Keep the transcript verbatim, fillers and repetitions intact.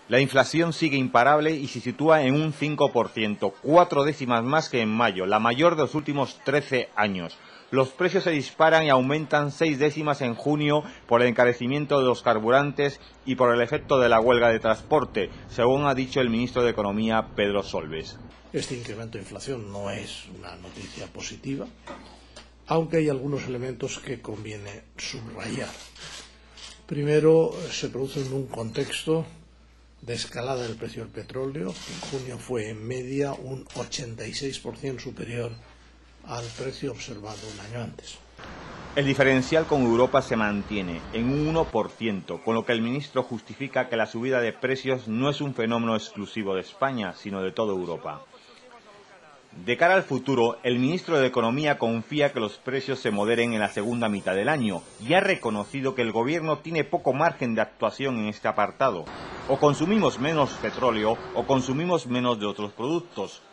La inflación sigue imparable y se sitúa en un cinco por ciento, cuatro décimas más que en mayo, la mayor de los últimos trece años. Los precios se disparan y aumentan seis décimas en junio por el encarecimiento de los carburantes y por el efecto de la huelga de transporte, según ha dicho el ministro de Economía, Pedro Solbes. Este incremento de inflación no es una noticia positiva, aunque hay algunos elementos que conviene subrayar. Primero, se produce en un contexto de escalada del precio del petróleo. En junio fue en media un ochenta y seis por ciento superior al precio observado un año antes. El diferencial con Europa se mantiene en un uno por ciento, con lo que el ministro justifica que la subida de precios no es un fenómeno exclusivo de España, sino de toda Europa. De cara al futuro, el ministro de Economía confía que los precios se moderen en la segunda mitad del año y ha reconocido que el gobierno tiene poco margen de actuación en este apartado. O consumimos menos petróleo o consumimos menos de otros productos.